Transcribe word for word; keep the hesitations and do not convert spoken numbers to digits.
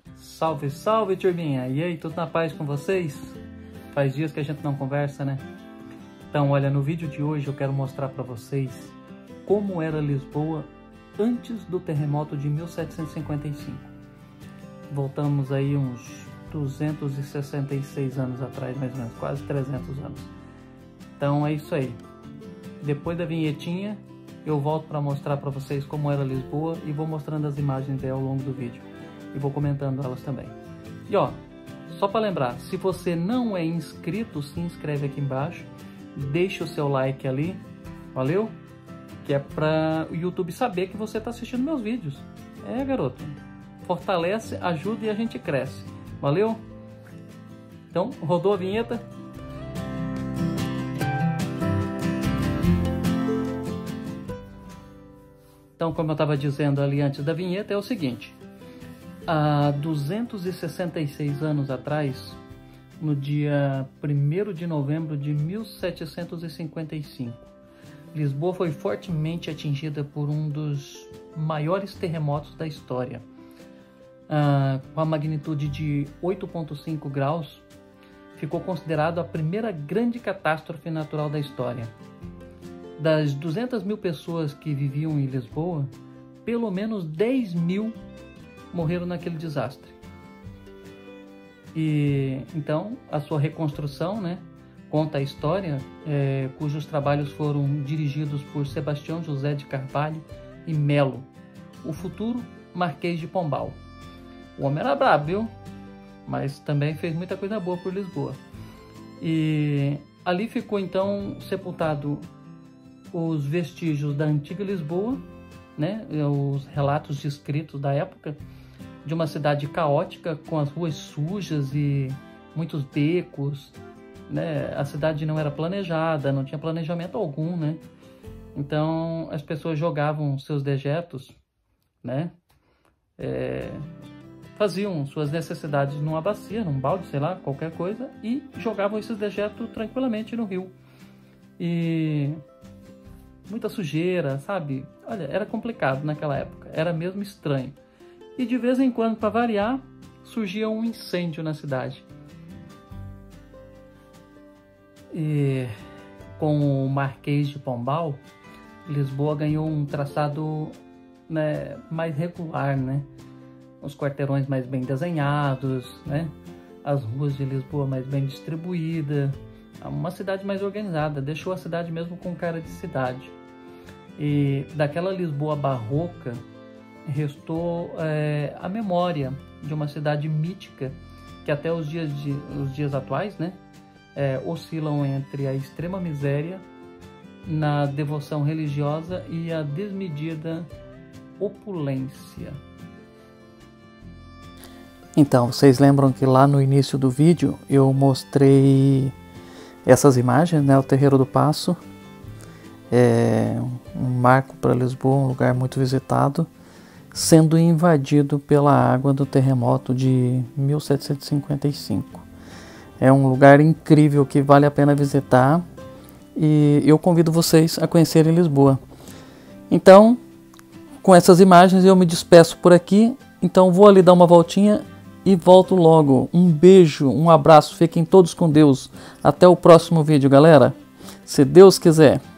Salve, salve, turminha! E aí, tudo na paz com vocês? Faz dias que a gente não conversa, né? Então, olha, no vídeo de hoje eu quero mostrar para vocês como era Lisboa antes do terremoto de mil setecentos e cinquenta e cinco. Voltamos aí uns duzentos e sessenta e seis anos atrás, mais ou menos, quase trezentos anos. Então é isso aí. Depois da vinhetinha, eu volto para mostrar para vocês como era Lisboa e vou mostrando as imagens dela ao longo do vídeo. E vou comentando elas também. E ó, só para lembrar, se você não é inscrito, se inscreve aqui embaixo, deixa o seu like ali, valeu? Que é para o YouTube saber que você está assistindo meus vídeos. É, garoto, fortalece, ajuda e a gente cresce, valeu? Então, rodou a vinheta. Então, como eu estava dizendo ali antes da vinheta, é o seguinte. Há duzentos e sessenta e seis anos atrás, no dia primeiro de novembro de mil setecentos e cinquenta e cinco, Lisboa foi fortemente atingida por um dos maiores terremotos da história. Ah, com a magnitude de oito ponto cinco graus, ficou considerado a primeira grande catástrofe natural da história. Das duzentas mil pessoas que viviam em Lisboa, pelo menos dez mil morreram naquele desastre. E então a sua reconstrução, né, conta a história, é, cujos trabalhos foram dirigidos por Sebastião José de Carvalho e Melo, o futuro Marquês de Pombal. O homem era brabo, viu? Mas também fez muita coisa boa por Lisboa. E ali ficou então sepultado os vestígios da antiga Lisboa, né, os relatos descritos da época, de uma cidade caótica, com as ruas sujas e muitos becos, né? A cidade não era planejada, não tinha planejamento algum, né? Então as pessoas jogavam seus dejetos, né? É, faziam suas necessidades numa bacia, num balde, sei lá, qualquer coisa, e jogavam esses dejetos tranquilamente no rio. E muita sujeira, sabe? Olha, era complicado naquela época, era mesmo estranho. E de vez em quando, para variar, surgia um incêndio na cidade. E com o Marquês de Pombal, Lisboa ganhou um traçado, né, mais regular, né? Os quarteirões mais bem desenhados, né? As ruas de Lisboa mais bem distribuídas, uma cidade mais organizada, deixou a cidade mesmo com cara de cidade. E daquela Lisboa barroca, restou é, a memória de uma cidade mítica que até os dias, de, os dias atuais, né, é, oscilam entre a extrema miséria na devoção religiosa e a desmedida opulência. Então, vocês lembram que lá no início do vídeo eu mostrei essas imagens, né, o Terreiro do Paço, é um marco para Lisboa, um lugar muito visitado, sendo invadido pela água do terremoto de mil setecentos e cinquenta e cinco. É um lugar incrível que vale a pena visitar e eu convido vocês a conhecerem Lisboa. Então, com essas imagens eu me despeço por aqui, então vou ali dar uma voltinha e volto logo. Um beijo, um abraço, fiquem todos com Deus. Até o próximo vídeo, galera. Se Deus quiser.